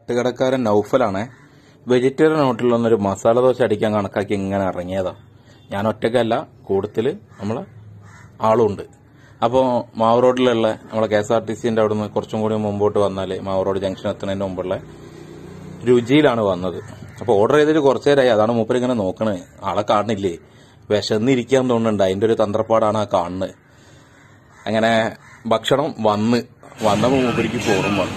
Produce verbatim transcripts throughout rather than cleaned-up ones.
തട്ടുകടക്കാരൻ നൗഫലാണേ. Vegetarian ഹോട്ടലിൽ നിന്നൊരു മസാല ദോശ അടിക്കാൻ കണക്കാക്കി ഇങ്ങനെ ഇറങ്ങിയതാ. ഞാൻ ഒറ്റയ്ക്കല്ല, കൂടുതൽ നമ്മളെ ആളുണ്ട്. അപ്പോൾ മാവ് റോഡിലുള്ള നമ്മളെ കെ എസ് ആർ ടി സിന്റെ അവിടെ നിന്ന് കുറച്ചും കൂടി മുമ്പോട്ട് വന്നാൽ മാവ് റോഡ് ജംഗ്ഷൻ എത്തുന്നതിന് മുമ്പുള്ള രുചിയിലാണ് വന്നത്. അപ്പോൾ ഓർഡർ ചെയ്തിട്ട് കുറച്ചു നേരമായി. അതാണ് മൂപ്പർ ഇങ്ങനെ നോക്കണത്. ആളെ കാണുന്നില്ലേ, വിശന്നിരിക്കാൻ തോന്നുന്നുണ്ട്. അതിന്റെ ഒരു തന്ത്രപ്പാടാണ് ആ കാണുന്നത്. അങ്ങനെ ഭക്ഷണം വന്ന് വന്നപ്പോൾ മൂപ്പരിക്ക് ചോറും വന്നു.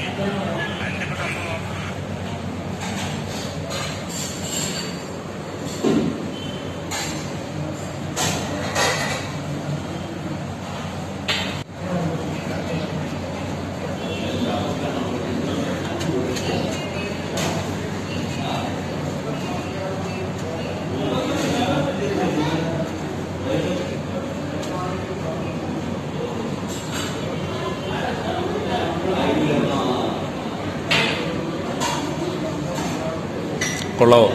കൊള്ളാവോ?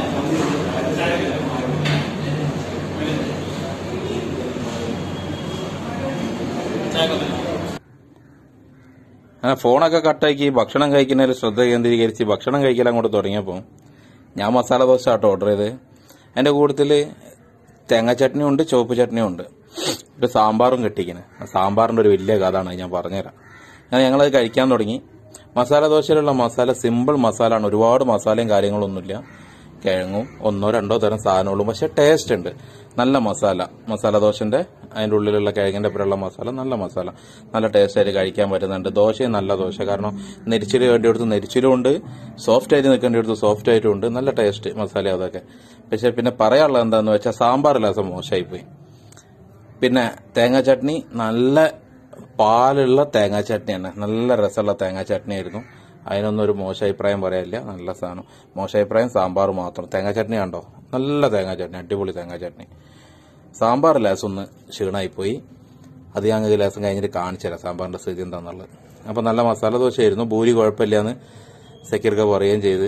അങ്ങനെ ഫോണൊക്കെ കട്ടാക്കി ഭക്ഷണം കഴിക്കുന്നതിൽ ശ്രദ്ധ കേന്ദ്രീകരിച്ച് ഭക്ഷണം കഴിക്കൽ അങ്ങോട്ട് തുടങ്ങിയപ്പോൾ ഞാൻ മസാല ദോശ ആട്ടോ ഓർഡർ ചെയ്ത്. അതിന്റെ കൂട്ടത്തിൽ തേങ്ങാ ചട്നിയും ഉണ്ട്, ചുവപ്പ് ചട്നിയും ഉണ്ട്, ഒരു സാമ്പാറും കെട്ടിക്കണ്. സാമ്പാറിന്റെ ഒരു വലിയ കഥയാണ്, ഞാൻ പറഞ്ഞുതരാം. അങ്ങനെ ഞങ്ങളത് കഴിക്കാൻ തുടങ്ങി. മസാല ദോശയിലുള്ള മസാല സിമ്പിൾ മസാല ആണ്, ഒരുപാട് മസാലയും കാര്യങ്ങളൊന്നുമില്ല. കിഴങ്ങും ഒന്നോ രണ്ടോ തരം സാധനമുള്ളൂ, പക്ഷെ ടേസ്റ്റ് ഉണ്ട്. നല്ല മസാല, മസാല ദോശന്റെ അതിന്റെ ഉള്ളിലുള്ള കിഴങ്ങിന്റെ ഒപ്പമുള്ള മസാല നല്ല മസാല, നല്ല ടേസ്റ്റ് ആയിട്ട് കഴിക്കാൻ പറ്റുന്നുണ്ട്. ദോശയും നല്ല ദോശ, കാരണം നെരിച്ചില് വേണ്ടിയെടുത്ത് നെരിച്ചിലും ഉണ്ട്, സോഫ്റ്റ് ആയിട്ട് നിൽക്കേണ്ടിയെടുത്ത് സോഫ്റ്റ് ആയിട്ടും ഉണ്ട്. നല്ല ടേസ്റ്റ് മസാല അതൊക്കെ. പക്ഷെ പിന്നെ പറയാനുള്ളത് എന്താന്ന് വെച്ചാൽ സാമ്പാർ ലാസം മോശമായിപ്പോയി. പിന്നെ തേങ്ങാ ചട്നി നല്ല പാലുള്ള തേങ്ങാ ചട്നി തന്നെ, നല്ല രസമുള്ള തേങ്ങാ ചട്നി ആയിരുന്നു. അതിനൊന്നും ഒരു മോശാഭിപ്രായം പറയാനില്ല, നല്ല സാധനം. മോശാഭിപ്രായം സാമ്പാർ മാത്രം. തേങ്ങാ ചട്നി കണ്ടോ, നല്ല തേങ്ങാ ചട്നി, അടിപൊളി തേങ്ങാ ചട്നി. സാമ്പാർ ലേസം ഒന്ന് ക്ഷീണമായിപ്പോയി. അത് ഞാൻ ലേസം കഴിഞ്ഞിട്ട് കാണിച്ചു തരാം സാമ്പാറിന്റെ സ്ഥിതി എന്താന്നുള്ളത്. അപ്പൊ നല്ല മസാല ദോശയായിരുന്നു. ഭൂരി കുഴപ്പമില്ലാന്ന് സക്കീർക്ക പറയുകയും ചെയ്ത്.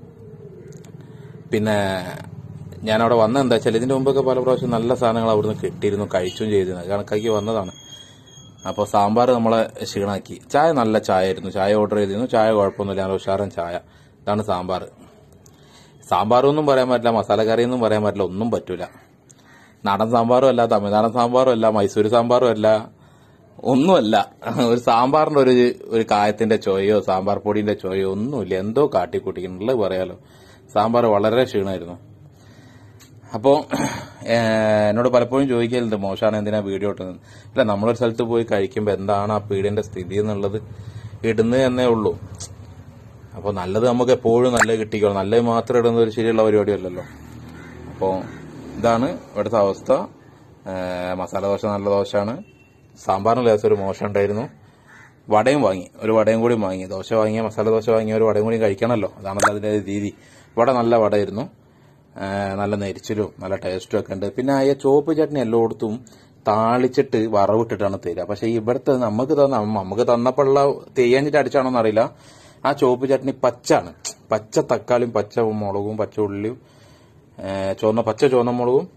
പിന്നെ ഞാനവിടെ വന്ന എന്താ വെച്ചാൽ ഇതിന്റെ മുമ്പൊക്കെ പല പ്രാവശ്യം നല്ല സാധനങ്ങൾ അവിടുന്ന് കിട്ടിയിരുന്നു, കഴിച്ചും ചെയ്തിരുന്നു, കണക്കാക്കി വന്നതാണ്. അപ്പോൾ സാമ്പാർ നമ്മളെ ക്ഷീണാക്കി. ചായ നല്ല ചായ ആയിരുന്നു, ചായ ഓർഡർ ചെയ്തിരുന്നു. ചായ കുഴപ്പമൊന്നുമില്ല, നല്ല ഉഷാറൻ ചായ. ഇതാണ് സാമ്പാർ. സാമ്പാറൊന്നും പറയാൻ പറ്റില്ല, മസാലക്കറിയൊന്നും പറയാൻ പറ്റില്ല, ഒന്നും പറ്റൂല. നാടൻ സാമ്പാറും അല്ല, തമിഴ്നാടൻ സാമ്പാറും അല്ല, മൈസൂർ സാമ്പാറും അല്ല, ഒന്നുമല്ല. ഒരു സാമ്പാറിന്റെ ഒരു ഒരു കായത്തിന്റെ ചോയോ സാമ്പാർ പൊടിന്റെ ചോയോ ഒന്നുമില്ല, എന്തോ കാട്ടിക്കൂട്ടിക്കുന്നുള്ളത് പറയാലോ. സാമ്പാർ വളരെ ക്ഷീണമായിരുന്നു. അപ്പോ എന്നോട് പലപ്പോഴും ചോദിക്കലുണ്ട്, മോശമാണ് എന്തിനാ വീഡിയോ ഇട്ടുന്നത്. അല്ല, നമ്മളൊരു സ്ഥലത്ത് പോയി കഴിക്കുമ്പോൾ എന്താണ് ആ പീടിന്റെ സ്ഥിതി എന്നുള്ളത് ഇടുന്നത് എന്നേ ഉള്ളൂ. അപ്പോൾ നല്ലത് നമുക്ക് എപ്പോഴും നല്ലത് കിട്ടിക്കോളും, നല്ലത് മാത്രം ഇടുന്നത് ഒരു ശരിയുള്ള പരിപാടിയല്ലല്ലോ. അപ്പോൾ ഇതാണ് ഇവിടുത്തെ അവസ്ഥ. മസാല ദോശ നല്ല ദോശയാണ്. സാമ്പാറിന് ലേസം ഒരു മോശം ഉണ്ടായിരുന്നു. വടയും വാങ്ങി, ഒരു വടയും കൂടി വാങ്ങി. ദോശ വാങ്ങിയ മസാല ദോശ വാങ്ങിയ ഒരു വടയും കൂടി കഴിക്കണമല്ലോ, അതാണല്ലോ അതിന്റെ രീതി. വട നല്ല വടയായിരുന്നു, നല്ല നെരിച്ചിലും നല്ല ടേസ്റ്റും ഒക്കെ ഉണ്ട്. പിന്നെ ആ ചുവപ്പ് ചട്നി എല്ലായിടത്തും താളിച്ചിട്ട് വറവിട്ടിട്ടാണ് തരിക. പക്ഷെ ഇവിടുത്തെ നമുക്ക് തന്ന നമുക്ക് തന്നപ്പോഴുള്ള തെയ്യാഞ്ഞിട്ട് അടിച്ചാണോന്ന് അറിയില്ല, ആ ചുവപ്പ് ചട്നി പച്ചാണ്. പച്ച തക്കാളിയും പച്ച മുളകും പച്ച ഉള്ളിയും ചുവന്ന പച്ച ചുവന്ന മുളകും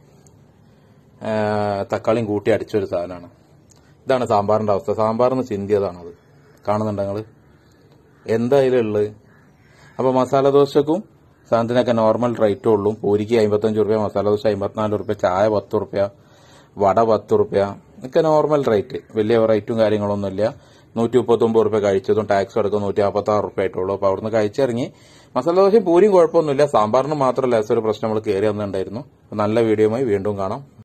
തക്കാളിയും കൂട്ടി അടിച്ചൊരു സാധനമാണ്. ഇതാണ് സാമ്പാറിന്റെ അവസ്ഥ. സാമ്പാറിന് ചിന്തിയതാണത്, കാണുന്നുണ്ട് നിങ്ങള് എന്തായാലും ഉള്ളത്. അപ്പൊ മസാല ദോശക്കും സാധനത്തിനൊക്കെ നോർമൽ റേറ്റേ ഉള്ളൂ. പൂരിക്ക് അമ്പത്തഞ്ച് റുപ്യ, മസാല ദോശ അമ്പത്തിനാല് റുപ്യ, ചായ പത്ത് റുപ്യ, വട പത്ത് റുപ്യ, ഒക്കെ നോർമൽ റേറ്റ്. വലിയ റേറ്റും കാര്യങ്ങളൊന്നുമില്ല. നൂറ്റി മുപ്പത്തി ഒമ്പത് റുപ്യ കഴിച്ചതും ടാക്സ് അടക്കം നൂറ്റി നാൽപ്പത്തി ആറ് റുപ്യ ആയിട്ടുള്ളൂ. അപ്പൊ അവിടുന്ന് കഴിച്ചിറങ്ങി. മസാല ദോശയും പൂരിയും കുഴപ്പമൊന്നുമില്ല, സാമ്പാറിന് മാത്രമല്ല ഒരു പ്രശ്നം നമ്മൾ കയറി വന്നിട്ടുണ്ടായിരുന്നു. നല്ല വീഡിയോയുമായി വീണ്ടും കാണാം.